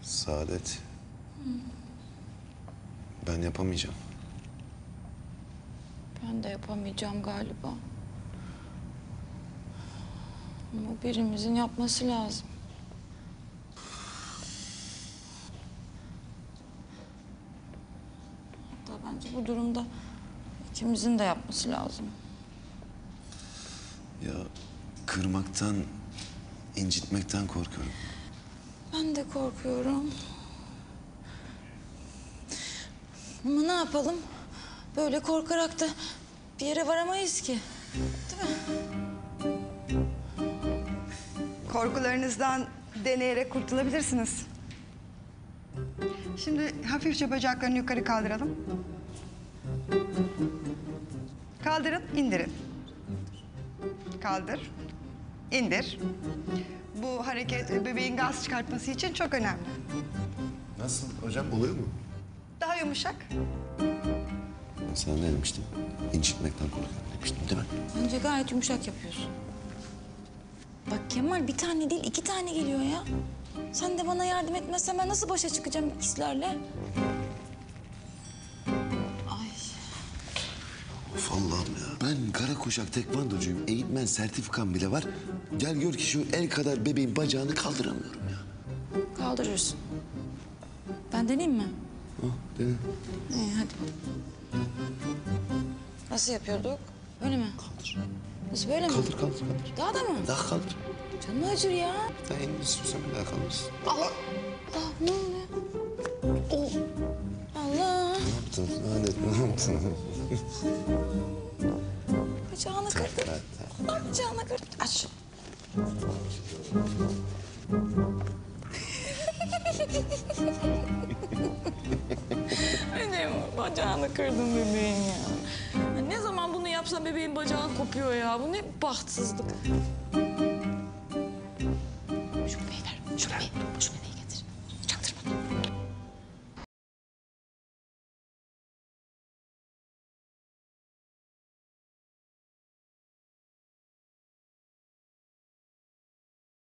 Saadet. Ben yapamayacağım. Ben de yapamayacağım galiba. Ama birimizin yapması lazım. Hatta bence bu durumda ikimizin de yapması lazım. Ya kırmaktan, incitmekten korkuyorum. Ben de korkuyorum. Ama ne yapalım? Böyle korkarak da bir yere varamayız ki. Değil mi? Korkularınızdan deneyerek kurtulabilirsiniz. Şimdi hafifçe bacaklarını yukarı kaldıralım. Kaldırın, indirin. Kaldır, indir. Bu hareket bebeğin gaz çıkartması için çok önemli. Nasıl hocam, oluyor mu? Daha yumuşak. Ben sana ne demiştim? İncitmekten korkuyorum demiştim değil mi? Bence gayet yumuşak yapıyorsun. Bak Kemal, bir tane değil 2 tane geliyor ya. Sen de bana yardım etmezsen ben nasıl başa çıkacağım ikizlerle? Ay. Of Allah'ım ya. Ben kara kuşak tekvandocuyum. Eğitmen sertifikam bile var. Gel gör ki şu el kadar bebeğin bacağını kaldıramıyorum ya. Kaldırırsın. Ben deneyeyim mi? Oh, dene. İyi hadi. Nasıl yapıyorduk? Öyle mi? Kaldır. Nasıl böyle mi? Kaldır, kaldır, kaldır. Daha da mı? Daha kaldır. Canım acır ya. Daha en istiyorsan bir daha kaldırsın. Allah ne oluyor? Oh. Allah. Ne yaptın? Lanet, ne yaptın? Bacağını kırdın. Bacağını kırdın. Aç. Benim bacağını kırdın bebeğin ya. Ne zaman bunu yapsam bebeğin bacağı kopuyor ya. Bu ne bahtsızlık.